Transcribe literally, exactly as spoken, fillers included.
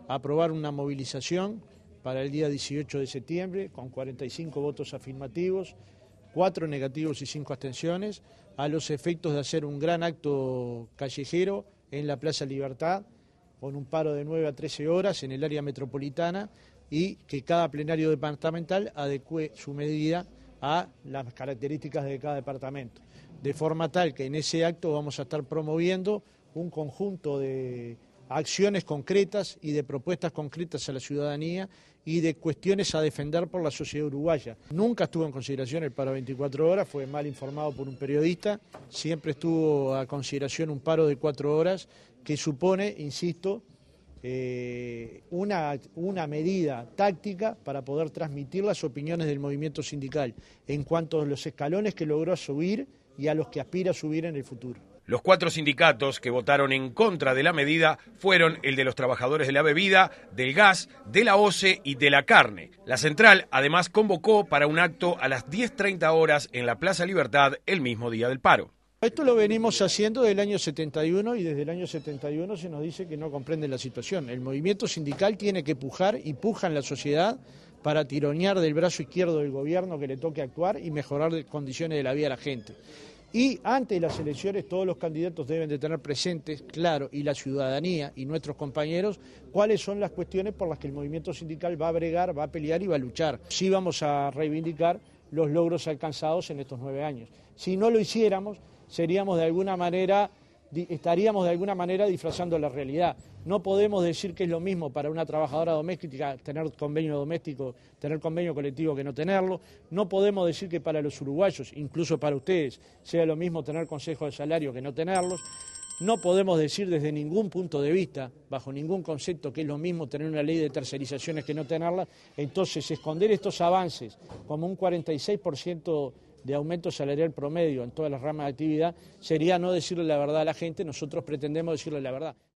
aprobar una movilización para el día dieciocho de septiembre con cuarenta y cinco votos afirmativos, cuatro negativos y cinco abstenciones, a los efectos de hacer un gran acto callejero en la Plaza Libertad, con un paro de nueve a trece horas en el área metropolitana y que cada plenario departamental adecue su medida a las características de cada departamento. De forma tal que en ese acto vamos a estar promoviendo un conjunto de acciones concretas y de propuestas concretas a la ciudadanía y de cuestiones a defender por la sociedad uruguaya. Nunca estuvo en consideración el paro de veinticuatro horas, fue mal informado por un periodista, siempre estuvo a consideración un paro de cuatro horas que supone, insisto, eh, una, una medida táctica para poder transmitir las opiniones del movimiento sindical en cuanto a los escalones que logró subir y a los que aspira a subir en el futuro. Los cuatro sindicatos que votaron en contra de la medida fueron el de los trabajadores de la bebida, del gas, de la O C E y de la carne. La central además convocó para un acto a las diez treinta horas en la Plaza Libertad el mismo día del paro. Esto lo venimos haciendo desde el año setenta y uno y desde el año setenta y uno se nos dice que no comprenden la situación. El movimiento sindical tiene que pujar y puja en la sociedad para tironear del brazo izquierdo del gobierno que le toque actuar y mejorar las condiciones de la vida de la gente. Y antes de las elecciones todos los candidatos deben de tener presentes, claro, y la ciudadanía y nuestros compañeros, cuáles son las cuestiones por las que el movimiento sindical va a bregar, va a pelear y va a luchar. Sí vamos a reivindicar los logros alcanzados en estos nueve años. Si no lo hiciéramos, seríamos de alguna manera, estaríamos de alguna manera disfrazando la realidad. No podemos decir que es lo mismo para una trabajadora doméstica tener convenio doméstico, tener convenio colectivo que no tenerlo. No podemos decir que para los uruguayos, incluso para ustedes, sea lo mismo tener consejo de salario que no tenerlos. No podemos decir desde ningún punto de vista, bajo ningún concepto, que es lo mismo tener una ley de tercerizaciones que no tenerla. Entonces, esconder estos avances como un cuarenta y seis por ciento de aumento salarial promedio en todas las ramas de actividad sería no decirle la verdad a la gente. Nosotros pretendemos decirle la verdad.